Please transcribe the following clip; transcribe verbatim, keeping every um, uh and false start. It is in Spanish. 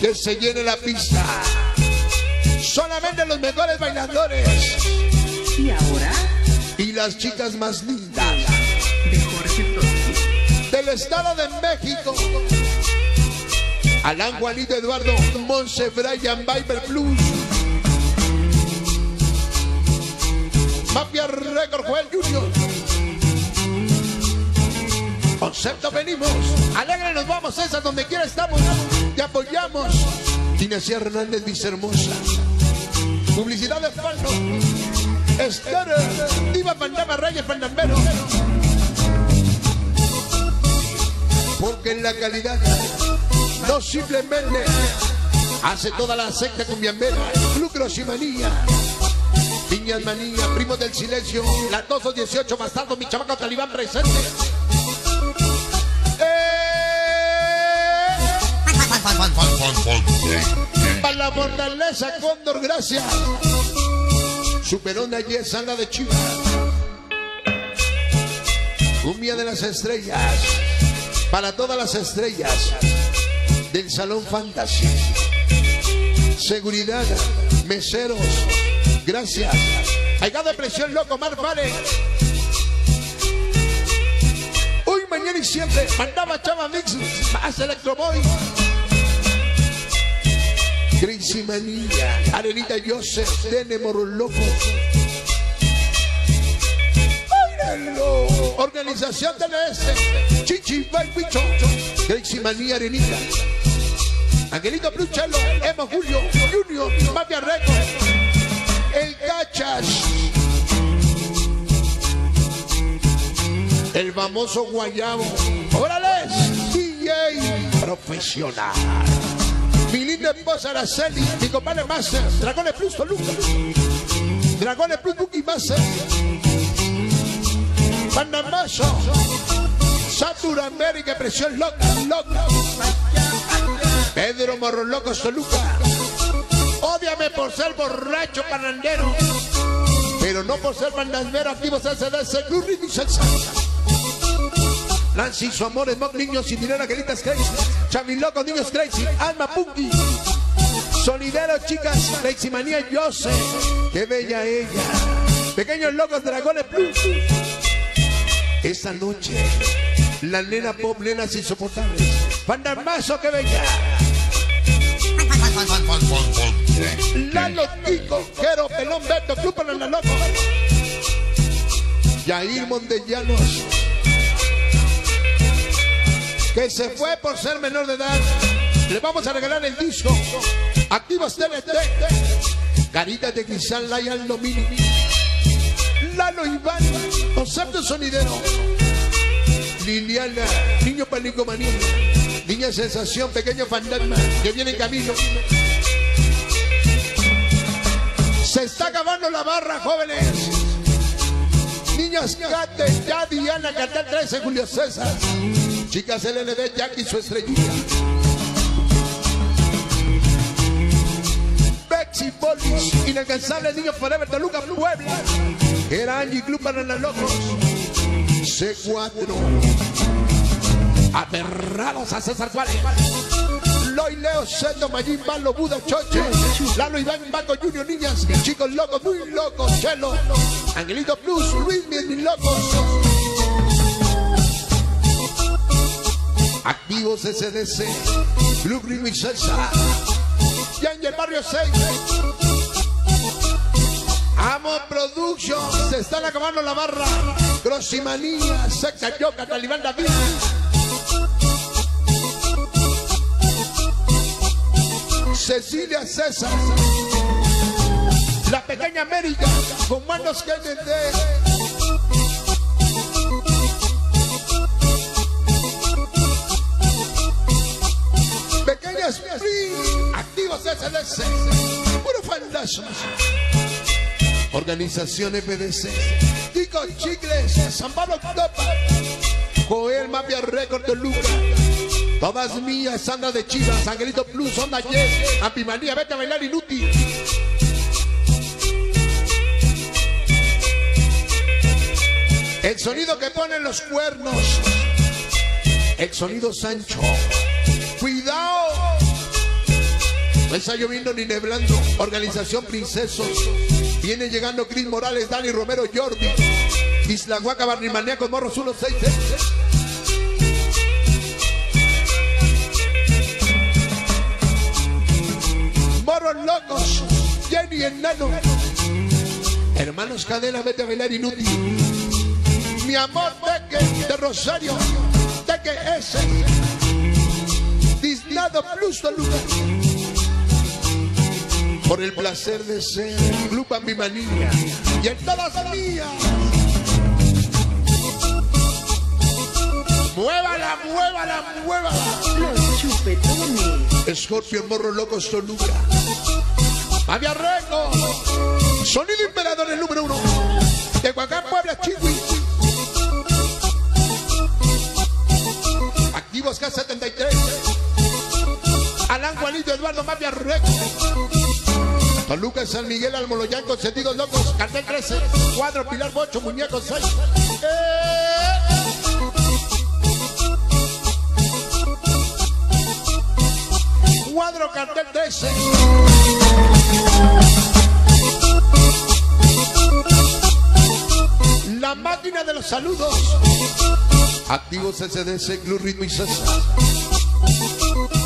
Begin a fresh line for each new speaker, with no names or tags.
que se llene la pista. Solamente los mejores bailadores.
Y ahora,
y las chicas más lindas
de Jorge Toski,
del Estado de México. Alan, Juanito, Eduardo, Monse, Brian, Viper Plus, Mafia Record, Joel Junior. Concepto venimos, alegre nos vamos, esa donde quiera estamos, te apoyamos. Dinasía Hernández, Vicehermosa, publicidad de Faldo, Esther, Diva Pandama, Reyes Pandambero. Porque en la calidad no simplemente hace toda la secta cumbiambera, lucros y manía. Viñas Manía, Primos del Silencio, Latosos dieciocho, Bastardo, mi chamaco Talibán presente. Para la fortaleza Cóndor, gracias. Superón de ayer, Sanga de Chivas. Cumbia de las estrellas. Para todas las estrellas del Salón Fantasy. Seguridad, meseros, gracias. Aiga de presión, loco, Mar Vale. Hoy, mañana y siempre. Mandaba Chava Mix, más Electroboy. Crazy Manilla, Arenita Joseph, Dene Morros Locos. ¡Báilalo! Organización T L S, Chichi Bicho, Crazy Manilla, Arenita, Angelito Pluchelo, Emo Julio, Junior, Mafia Record, El Cachas, el famoso Guayabo. ¡Órale! D J profesional. Mi linda esposa Araceli, mi compadre Master, Dragones Plus Toluca, Dragones Plus Buki Master, Panamazo, Satur América, Presión Loca, Loca, Pedro Morro Locos Toluca. Ódiame por ser borracho panandero, pero no por ser pandambero. Activos S D C, Cruz y Salsa. Nancy, su amor, Smog, niños sin dinero, Angelitas Crazy, Chavilocos, niños Crazy, Alma Punky, Solideros, chicas, Crazy Manía, Jose, qué bella ella, Pequeños Locos, Dragones Plus. Esta noche, la nena pop, nenas insoportables, Pandamazo, qué bella. Lalo, Kiko, Jero, Pelón, Beto, Club para la Loco, Yair Montellanos, que se fue por ser menor de edad. Le vamos a regalar el disco. Activos T N T, Caritas de Cristal, Layan Domini, Lalo Iván, Concepto Sonidero, Liliana, Niño Palico Maní, Niña Sensación, Pequeño Fantasma, que viene en camino. Se está acabando la barra, jóvenes. Niñas Cate, ya Diana, Cantal trece, Julio César. Chicas L N D, Jackie, su estrellita. Bexy Polis, Inalcanzable, Niños Forever, Toluca, Puebla. Era Angie, Club para los Locos. C cuatro. Aterrados a César Juárez. Loy, Leo, Sendo, Mayín, Malo, Buda, Choche. Lalo, Iván, Baco, Junior, niñas. Chicos locos, muy locos. Chelo, Angelito Plus, Luis, bien locos. Activos S D C, Blue Ritmo y Salsa, Yanger Barrio seis, Amo Production, se están acabando la barra, Grossimanía, Seca Yoka, Talibán David, Cecilia César, La Pequeña América, con manos que entender. Pequeñas Free, Activos S D C, puro fantasmas. Organización F D C, Tico Chicles, San Pablo Topa, Joel Mafia Record de Luca, todas mías, Sandra de Chivas, Angelito Plus, Onda Yes, Ampimanía, vete a bailar inútil. El sonido que ponen los cuernos, el sonido Sancho. Cuidado, No está lloviendo ni neblando. Organización Princesos. Viene llegando Cris Morales, Dani Romero, Jordi. Isla Huaca, Barrimaníacos, Morros ciento sesenta y seis. Morros Locos, Jenny Enano. Hermanos Cadena, vete a bailar inútil. Mi amor, Teque, de Rosario. Teque S. Disnado Plus Toluca. Por el placer de ser Club Bambimanía. Y en todas mías. Muévala, muévala, muévala.
Los chupetones.
Scorpion, Morros Locos, Toluca. Mafia Reco. Sonido Imperador, el número uno. De Huacán, Puebla, Chihui. Activos K setenta y tres. Alan Juanito, Eduardo, Mafia Reco. Toluca, San Miguel, Almoloyán, Consentidos Locos. Cartel trece. Cuadro, Pilar Bocho, Muñecos seis. ¡Eh! Cuadro, Cartel trece. La máquina de los saludos. Activos S D C, Club Ritmo y César.